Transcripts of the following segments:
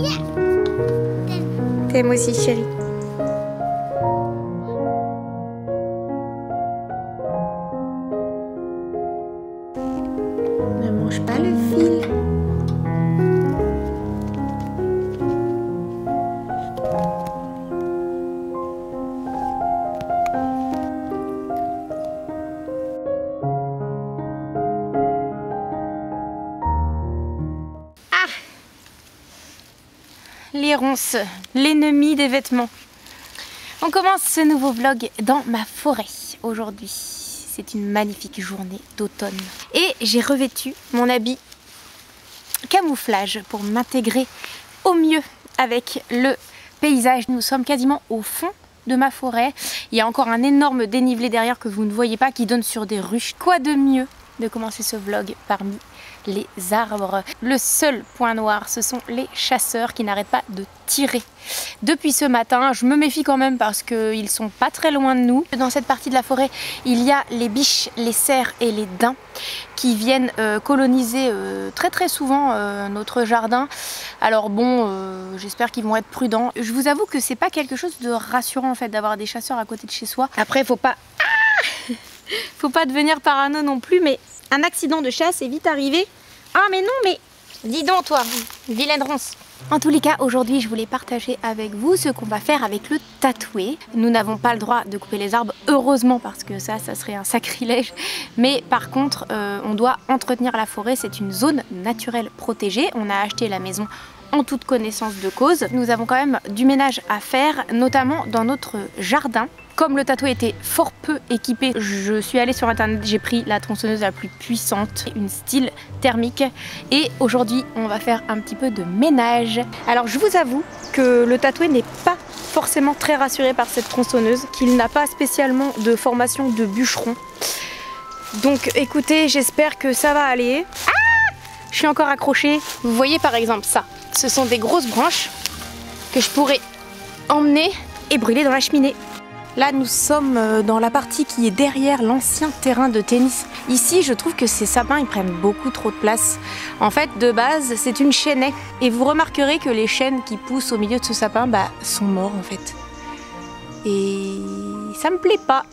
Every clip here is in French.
T'aimes aussi, chérie. Ne mange pas le fil. Les ronces, l'ennemi des vêtements. On commence ce nouveau vlog dans ma forêt aujourd'hui. C'est une magnifique journée d'automne. Et j'ai revêtu mon habit camouflage pour m'intégrer au mieux avec le paysage. Nous sommes quasiment au fond de ma forêt. Il y a encore un énorme dénivelé derrière que vous ne voyez pas qui donne sur des ruches. Quoi de mieux de commencer ce vlog parmi les arbres. Le seul point noir, ce sont les chasseurs qui n'arrêtent pas de tirer. Depuis ce matin, je me méfie quand même parce qu'ils sont pas très loin de nous. Dans cette partie de la forêt, il y a les biches, les cerfs et les daims qui viennent coloniser très souvent notre jardin. Alors bon, j'espère qu'ils vont être prudents. Je vous avoue que c'est pas quelque chose de rassurant en fait d'avoir des chasseurs à côté de chez soi. Après, faut pas devenir parano non plus, mais un accident de chasse est vite arrivé. Ah mais non, mais dis donc toi, vilaine ronce. En tous les cas, aujourd'hui, je voulais partager avec vous ce qu'on va faire avec le tatoué. Nous n'avons pas le droit de couper les arbres, heureusement, parce que ça serait un sacrilège. Mais par contre, on doit entretenir la forêt. C'est une zone naturelle protégée. On a acheté la maison en toute connaissance de cause. Nous avons quand même du ménage à faire, notamment dans notre jardin. Comme le tatoué était fort peu équipé, je suis allée sur internet, j'ai pris la tronçonneuse la plus puissante, une style thermique. Et aujourd'hui, on va faire un petit peu de ménage. Alors je vous avoue que le tatoué n'est pas forcément très rassuré par cette tronçonneuse, qu'il n'a pas spécialement de formation de bûcheron. Donc écoutez, j'espère que ça va aller. Ah, je suis encore accrochée. Vous voyez par exemple ça, ce sont des grosses branches que je pourrais emmener et brûler dans la cheminée. Là, nous sommes dans la partie qui est derrière l'ancien terrain de tennis. Ici, je trouve que ces sapins, ils prennent beaucoup trop de place. En fait, de base, c'est une chênaie. Et vous remarquerez que les chênes qui poussent au milieu de ce sapin, sont morts en fait. Et ça me plaît pas.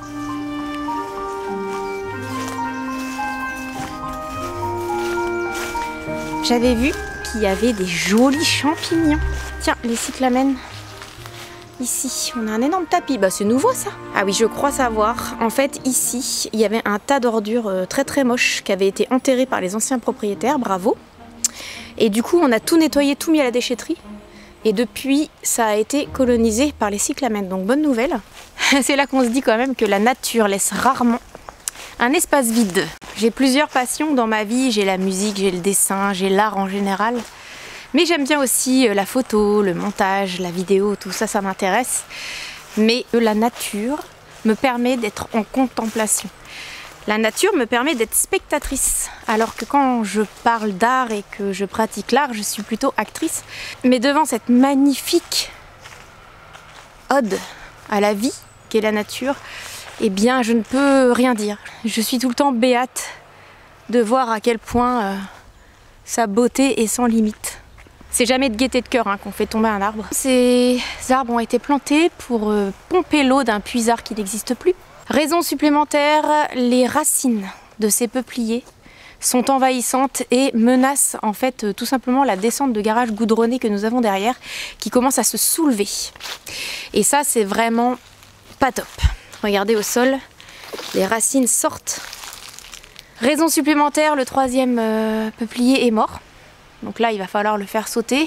J'avais vu qu'il y avait des jolis champignons. Tiens, les cyclamènes. Ici, on a un énorme tapis. C'est nouveau ça. Ah oui, je crois savoir. En fait, ici, il y avait un tas d'ordures très moches qui avaient été enterrées par les anciens propriétaires. Bravo. Et du coup, on a tout nettoyé, tout mis à la déchetterie. Et depuis, ça a été colonisé par les cyclamènes. Donc, bonne nouvelle. C'est là qu'on se dit quand même que la nature laisse rarement un espace vide. J'ai plusieurs passions dans ma vie. J'ai la musique, j'ai le dessin, j'ai l'art en général. Mais j'aime bien aussi la photo, le montage, la vidéo, tout ça, ça m'intéresse. Mais la nature me permet d'être en contemplation. La nature me permet d'être spectatrice. Alors que quand je parle d'art et que je pratique l'art, je suis plutôt actrice. Mais devant cette magnifique ode à la vie qu'est la nature, eh bien je ne peux rien dire. Je suis tout le temps béate de voir à quel point sa beauté est sans limite. C'est jamais de gaieté de cœur qu'on fait tomber un arbre. Ces arbres ont été plantés pour pomper l'eau d'un puisard qui n'existe plus. Raison supplémentaire, les racines de ces peupliers sont envahissantes et menacent en fait tout simplement la descente de garage goudronné que nous avons derrière qui commence à se soulever. Et ça, c'est vraiment pas top. Regardez au sol, les racines sortent. Raison supplémentaire, le troisième peuplier est mort. Donc là, il va falloir le faire sauter.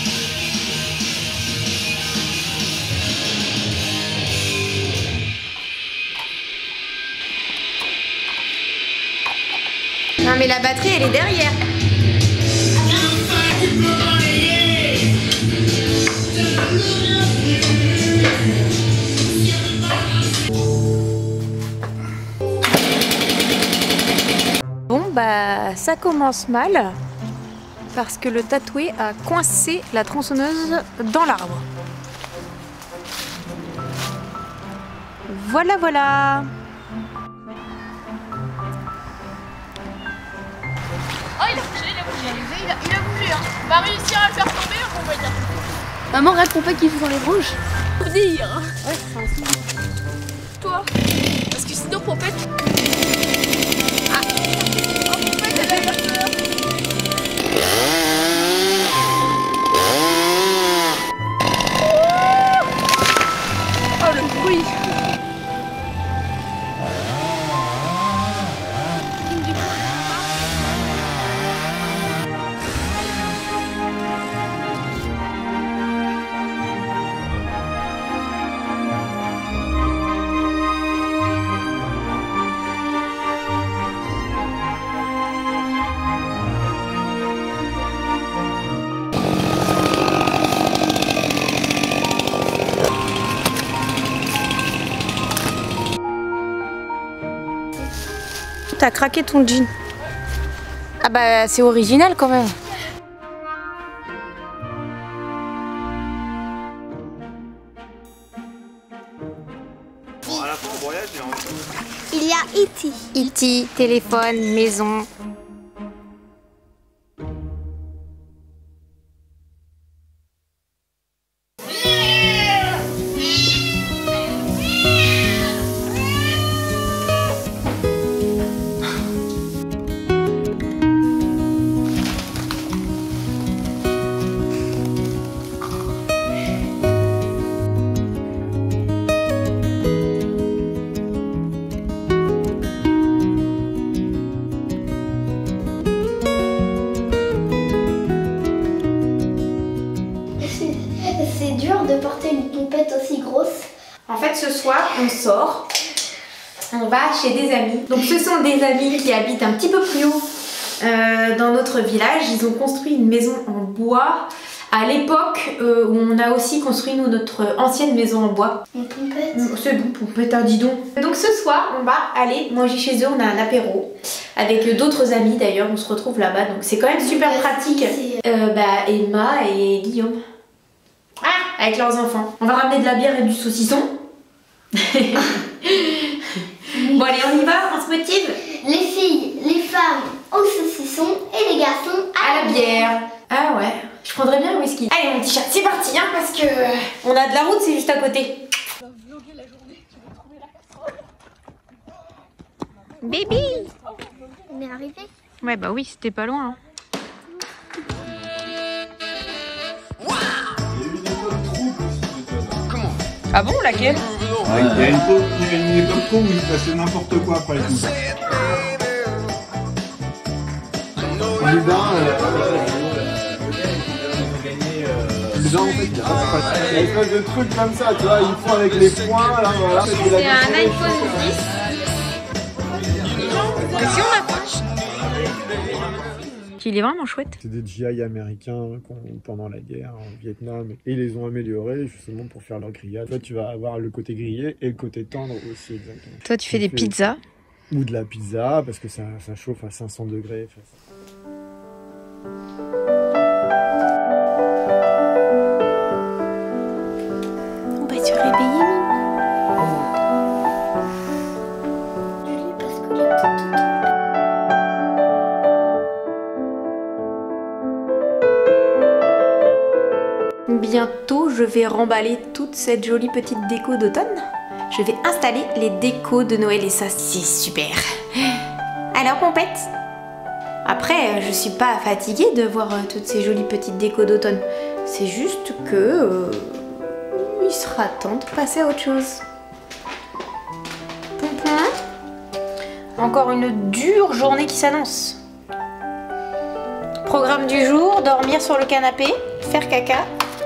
Non mais la batterie, elle est derrière. Bon ça commence mal. Parce que le tatoué a coincé la tronçonneuse dans l'arbre. Voilà. Oh il a bougé, il a bougé, hein. On va réussir à le faire tomber, on va dire. Maman, regarde ton père qui joue dans les branches. Faut dire. Ouais, c'est un signe. Toi. Parce que sinon, Pompette. Ah. Oh, Pompette, elle a peur. Oh, le bruit. T'as craqué ton jean. Ah bah c'est original quand même. Bon, à la fin, on voyage et on... Il y a E.T. E.T, téléphone, maison. C'est dur de porter une pompette aussi grosse. En fait, ce soir, on sort. On va chez des amis. Donc, ce sont des amis qui habitent un petit peu plus haut dans notre village. Ils ont construit une maison en bois à l'époque où on a aussi construit nous notre ancienne maison en bois. Une pompette. C'est bon, pompette, hein, dis donc. Donc, ce soir, on va aller manger chez eux. On a un apéro avec d'autres amis d'ailleurs. On se retrouve là-bas. Donc, c'est quand même super pratique. Emma et Guillaume. Ah, avec leurs enfants. On va ramener de la bière et du saucisson. Bon allez, on y va, on se motive. Les filles, les femmes au saucisson et les garçons À la bière. Ah ouais, je prendrais bien un whisky. Allez mon petit chat, c'est parti hein, parce que on a de la route, c'est juste à côté. On va vlogger la journée, tu vas trouver la casserole. Baby. On est arrivé. Ouais bah oui, c'était pas loin. Hein. Ah bon, laquelle? Ouais, il y a une époque où il se passait n'importe quoi après tout. Lubin, Lubin, en fait, il y a une espèce de truc comme ça, tu vois, ils font avec les poings, là, voilà. C'est un iPhone 10. Et si on approche? Il est vraiment chouette. C'est des GI américains pendant la guerre en Vietnam et ils les ont améliorés justement pour faire leur grillade. Toi, tu vas avoir le côté grillé et le côté tendre aussi, exactement. Toi, tu fais des pizzas? Ou de la pizza parce que ça chauffe à 500 degrés. On va se réveiller, Parce que les petites... Bientôt, je vais remballer toute cette jolie petite déco d'automne. Je vais installer les décos de Noël et ça, c'est super. Alors, Pompette? Après, je suis pas fatiguée de voir toutes ces jolies petites décos d'automne. C'est juste que... il sera temps de passer à autre chose. Pompon. Encore une dure journée qui s'annonce. Programme du jour, dormir sur le canapé, faire caca.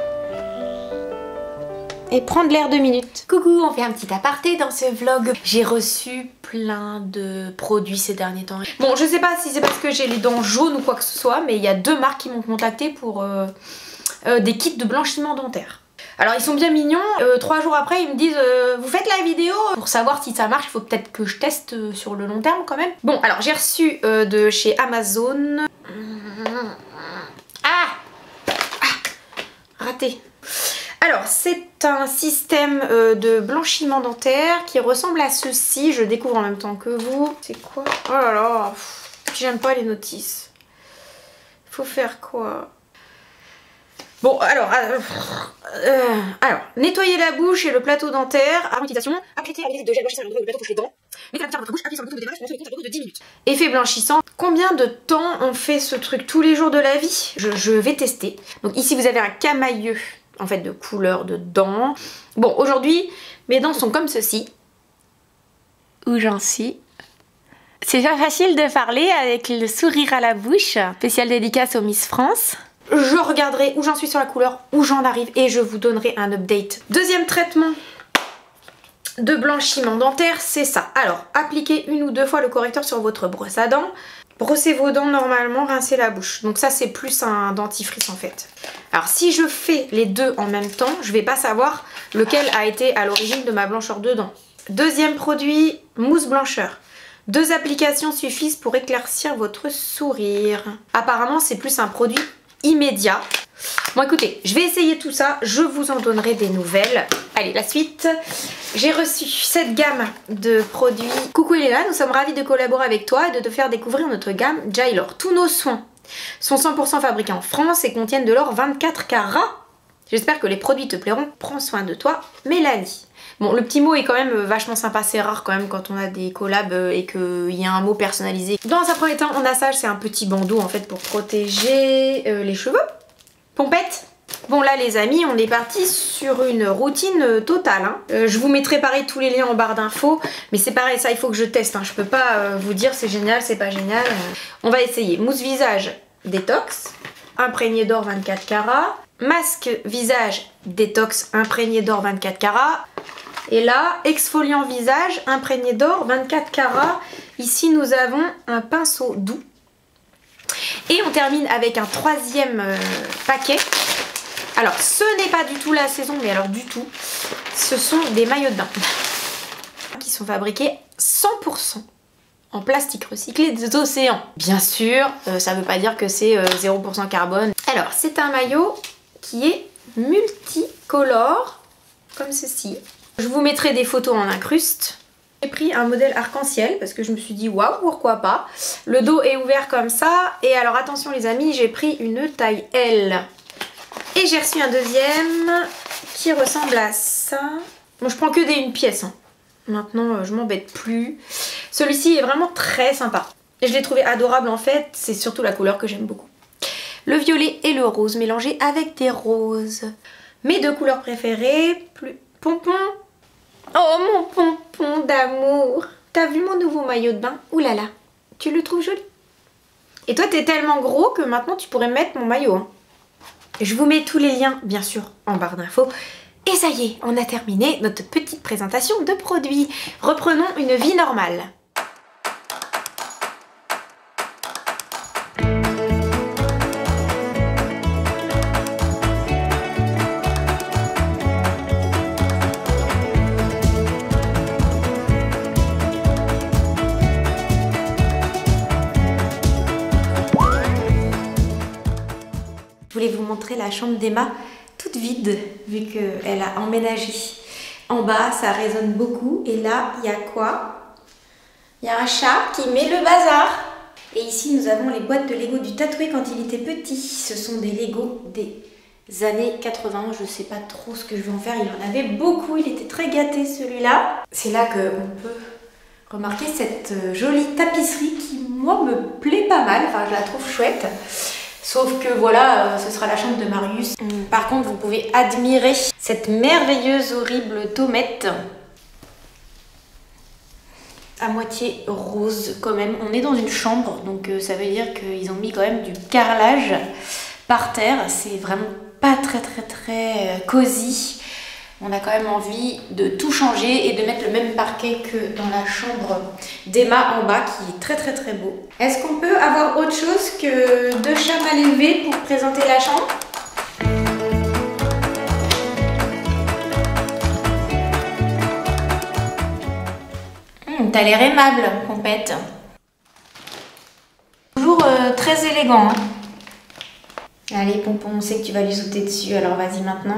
Et prendre l'air 2 minutes. Coucou, on fait un petit aparté dans ce vlog. J'ai reçu plein de produits ces derniers temps. Bon, je sais pas si c'est parce que j'ai les dents jaunes ou quoi que ce soit, mais il y a 2 marques qui m'ont contacté pour des kits de blanchiment dentaire. Alors ils sont bien mignons, 3 jours après ils me disent vous faites la vidéo? Pour savoir si ça marche, il faut peut-être que je teste sur le long terme quand même. Bon, alors j'ai reçu de chez Amazon... Raté. Alors, c'est un système de blanchiment dentaire qui ressemble à ceci. Je découvre en même temps que vous. C'est quoi? Oh là là, j'aime pas les notices. Faut faire quoi? Bon, alors, nettoyer la bouche et le plateau dentaire avant l'utilisation. Appliquer avec de gel blanchissant sur le plateau touche les dents. Mettez la matière dans votre bouche, appuyez sur le bouton de démarrage pour lancer le compte à rebours de 10 minutes. Effet blanchissant. Combien de temps on fait ce truc tous les jours de la vie? Je vais tester. Donc ici, vous avez un camailleux, en fait, de couleur de dents. Bon, aujourd'hui, mes dents sont comme ceci. Où j'en suis? C'est pas facile de parler avec le sourire à la bouche. Spéciale dédicace aux Miss France. Je regarderai où j'en suis sur la couleur, où j'en arrive et je vous donnerai un update. Deuxième traitement de blanchiment dentaire, c'est ça. Alors, appliquez 1 ou 2 fois le correcteur sur votre brosse à dents. Brossez vos dents normalement, rincez la bouche. Donc ça, c'est plus un dentifrice en fait. Alors, si je fais les deux en même temps, je vais pas savoir lequel a été à l'origine de ma blancheur de dents. Deuxième produit, mousse blancheur. 2 applications suffisent pour éclaircir votre sourire. Apparemment, c'est plus un produit immédiat. Bon écoutez, je vais essayer tout ça, je vous en donnerai des nouvelles. Allez, la suite. J'ai reçu cette gamme de produits. Coucou Elena, nous sommes ravis de collaborer avec toi et de te faire découvrir notre gamme Jailor. Tous nos soins sont 100% fabriqués en France et contiennent de l'or 24 carats. J'espère que les produits te plairont. Prends soin de toi, Mélanie. Bon, le petit mot est quand même vachement sympa, c'est rare quand même quand on a des collabs et qu'il y a un mot personnalisé. Dans un premier temps, on a ça, c'est un petit bandeau en fait pour protéger les cheveux. Pompette. Bon là les amis, on est parti sur une routine totale. Hein. Je vous mettrai pareil tous les liens en barre d'infos, mais c'est pareil, ça il faut que je teste. Hein. Je peux pas vous dire c'est génial, c'est pas génial. On va essayer. Mousse visage détox, imprégné d'or 24 carats. Masque visage détox imprégné d'or 24 carats. Et là, exfoliant visage imprégné d'or 24 carats. Ici, nous avons un pinceau doux. Et on termine avec un 3e paquet. Alors, ce n'est pas du tout la saison, mais alors du tout. Ce sont des maillots de bain qui sont fabriqués 100% en plastique recyclé des océans. Bien sûr, ça ne veut pas dire que c'est 0% carbone. Alors, c'est un maillot qui est multicolore, comme ceci. Je vous mettrai des photos en incruste. J'ai pris un modèle arc-en-ciel parce que je me suis dit waouh, pourquoi pas. Le dos est ouvert comme ça. Et alors attention les amis, j'ai pris une taille L. Et j'ai reçu un deuxième qui ressemble à ça. Bon, je prends que une pièce. Hein. Maintenant, je m'embête plus. Celui-ci est vraiment très sympa. Et je l'ai trouvé adorable en fait. C'est surtout la couleur que j'aime beaucoup. Le violet et le rose mélangés avec des roses. Mes 2 couleurs préférées. Plus pompon. Oh mon pompon d'amour. T'as vu mon nouveau maillot de bain? Ouh là là. Tu le trouves joli? Et toi t'es tellement gros que maintenant tu pourrais mettre mon maillot. Hein. Je vous mets tous les liens bien sûr en barre d'infos. Et ça y est, on a terminé notre petite présentation de produits. Reprenons une vie normale. Je voulais vous montrer la chambre d'Emma toute vide vu qu'elle a emménagé. En bas, ça résonne beaucoup. Et là, il y a quoi? Il y a un chat qui met le bazar. Et ici, nous avons les boîtes de Lego du tatoué quand il était petit. Ce sont des Lego des années 80. Je ne sais pas trop ce que je vais en faire. Il en avait beaucoup. Il était très gâté celui-là. C'est là qu'on peut remarquer cette jolie tapisserie qui, moi, me plaît pas mal. Enfin, je la trouve chouette. Sauf que voilà, ce sera la chambre de Marius. Par contre, vous pouvez admirer cette merveilleuse, horrible tomette. À moitié rose quand même. On est dans une chambre, donc ça veut dire qu'ils ont mis quand même du carrelage par terre. C'est vraiment pas très cosy. On a quand même envie de tout changer et de mettre le même parquet que dans la chambre d'Emma en bas qui est très beau. Est-ce qu'on peut avoir autre chose que 2 chats mal élevés pour présenter la chambre? T'as l'air aimable, Pompette. Toujours très élégant. Hein. Allez, Pompon, on sait que tu vas lui sauter dessus, alors vas-y maintenant.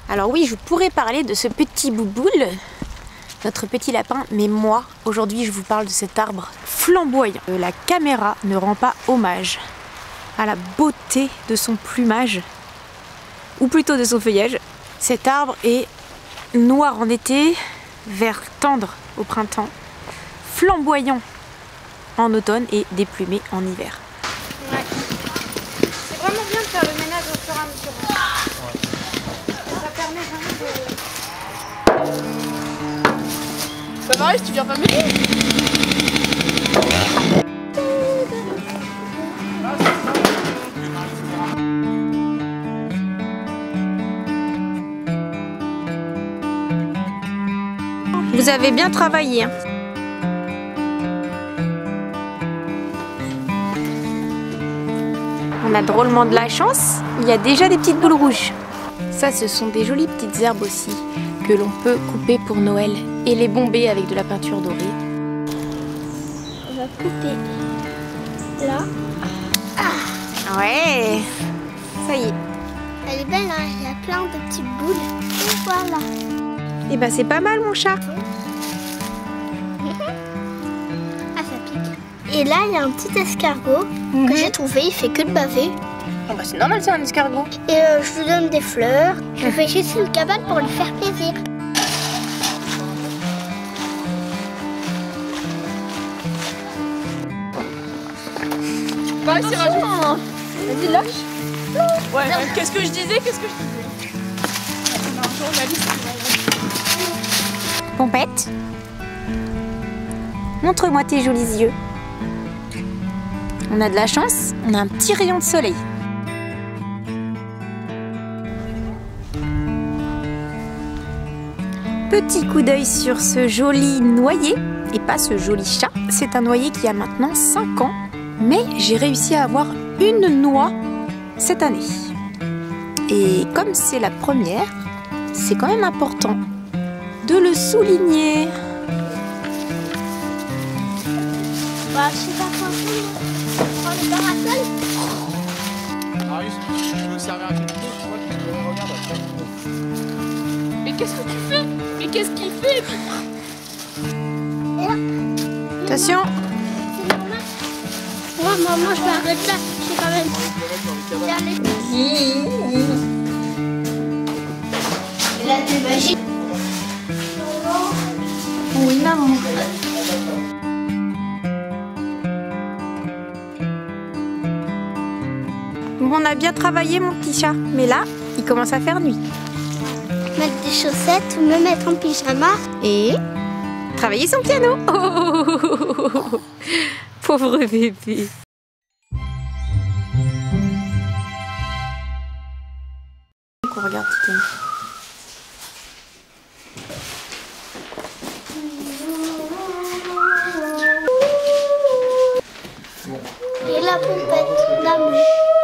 Alors oui, je pourrais parler de ce petit bouboule, notre petit lapin, mais moi, aujourd'hui, je vous parle de cet arbre flamboyant. La caméra ne rend pas hommage à la beauté de son plumage, ou plutôt de son feuillage. Cet arbre est noir en été, vert tendre au printemps, flamboyant en automne et déplumé en hiver. Ouais. C'est vraiment bien de faire le ménage au fur et à mesure. Ça permet vraiment de... Bah Marie, tu viens pas m'aider? Vous avez bien travaillé. Hein. On a drôlement de la chance, il y a déjà des petites boules rouges. Ça, ce sont des jolies petites herbes aussi, que l'on peut couper pour Noël et les bomber avec de la peinture dorée. On va couper là. Ah ouais, ça y est. Elle est belle, hein, il y a plein de petites boules. Et voilà. Et ben c'est pas mal mon chat. Ah, ça pique. Et là, il y a un petit escargot que j'ai trouvé, il fait que de baver. Oh bah c'est normal, c'est un escargot. Et je lui donne des fleurs. Je fais juste une cabane pour lui faire plaisir. Bah, c'est rageant. Vas-y, lâche. Ouais, qu'est-ce que je disais? On a un journaliste. Pompette, montre-moi tes jolis yeux. On a de la chance, on a un petit rayon de soleil. Petit coup d'œil sur ce joli noyer, et pas ce joli chat. C'est un noyer qui a maintenant 5 ans, mais j'ai réussi à avoir une noix cette année. Et comme c'est la première, c'est quand même important de le souligner. Bah, je sais pas quoi faire. Prends le parasol. Marius, tu veux servir un quelqu'un, tu vois, tu me regardes après. Mais qu'est-ce que tu fais? Mais qu'est-ce qu'il fait? Et là, Attention. c'est normal. Moi, maman, je m'arrête là. Je sais quand même. Et là, t'es magique. Oui, maman. Bon, on a bien travaillé, mon petit chat. Mais là, il commence à faire nuit. Mettre des chaussettes ou me mettre en pyjama. Et travailler son piano. Oh, pauvre bébé. On regarde Titan. Et la pompette d'amour.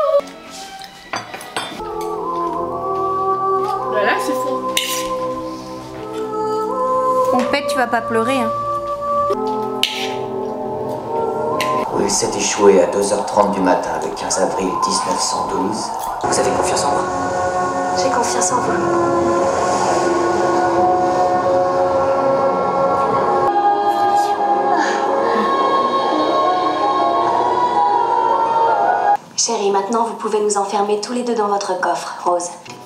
Bah là, c'est faux. Pompette, tu vas pas pleurer, hein. Oui, c'est échoué à 2h30 du matin, le 15 avril 1912. Vous avez confiance en moi? J'ai confiance en vous. Chérie, maintenant vous pouvez nous enfermer tous les deux dans votre coffre, Rose.